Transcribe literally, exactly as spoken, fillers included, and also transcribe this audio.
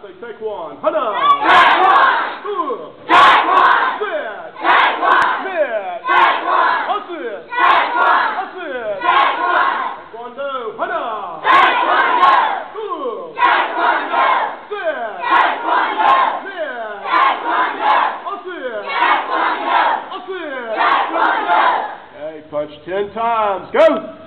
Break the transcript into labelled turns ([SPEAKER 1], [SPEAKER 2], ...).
[SPEAKER 1] Say take one. Hana.
[SPEAKER 2] Take one.
[SPEAKER 1] Two.
[SPEAKER 2] Take one.
[SPEAKER 1] Sit.
[SPEAKER 2] Take one.
[SPEAKER 1] Mid.
[SPEAKER 2] Take one.
[SPEAKER 1] That's it.
[SPEAKER 2] Take one.
[SPEAKER 1] That's it.
[SPEAKER 2] Take one.
[SPEAKER 1] Taekwondo. Hana.
[SPEAKER 2] Taekwondo.
[SPEAKER 1] Two.
[SPEAKER 2] Taekwondo.
[SPEAKER 1] Sit.
[SPEAKER 2] Taekwondo.
[SPEAKER 1] Mid.
[SPEAKER 2] Taekwondo.
[SPEAKER 1] That's it.
[SPEAKER 2] Taekwondo.
[SPEAKER 1] That's it.
[SPEAKER 2] Taekwondo.
[SPEAKER 1] Okay, punch ten times. Go.